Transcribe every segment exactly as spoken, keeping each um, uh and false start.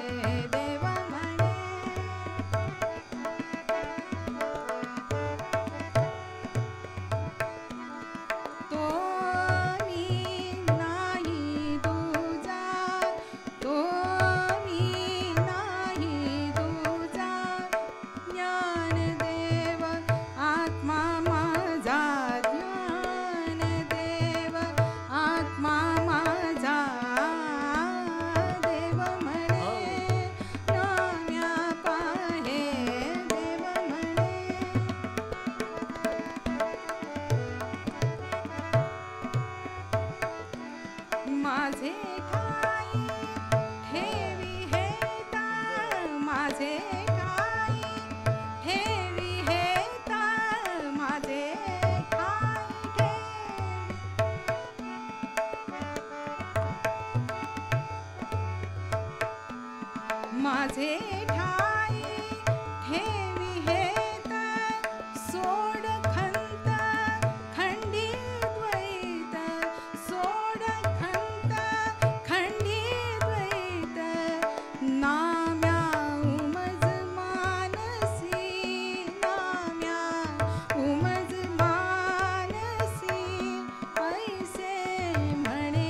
माझे ठाई ठेवी हेत सोड खंत खंडी द्वैत सोड खंत खंडी द्वैत नाम्या उमज मानसी नाम्या उमज मानसी ऐसे म्हणे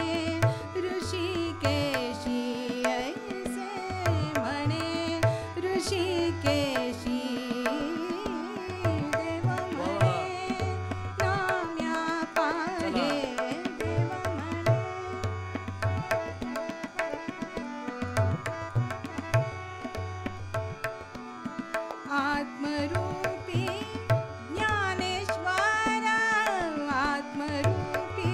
ऋषिकेशी ऋषिकेशी देव म्हणे नाम्या पाहे देव म्हणे आत्मरूपी ज्ञानेश्वर आत्मरूपी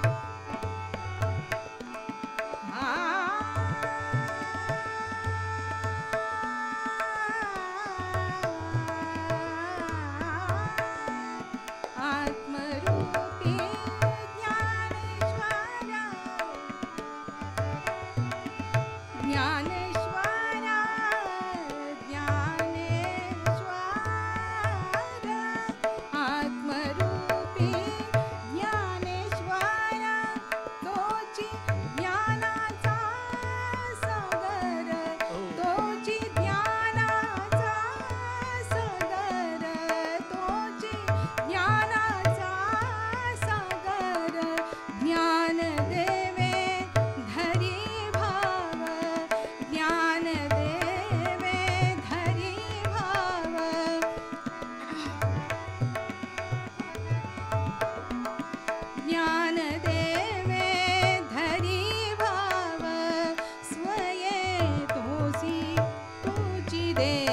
आत्मरूपी ज्ञानेश्वर ज्ञानेश्वर ज्ञानेश्वर आत्मरूपी ज्ञानेश्वर तोची ज्ञानाचा सागर तोची ज्ञानाचा सागर तोची ज्ञानाचा सागर ज्ञान देवे धरी भाव ज्ञान देवे धरी भाव ज्ञान देवे धरी भाव स्वये तोसी तुची दे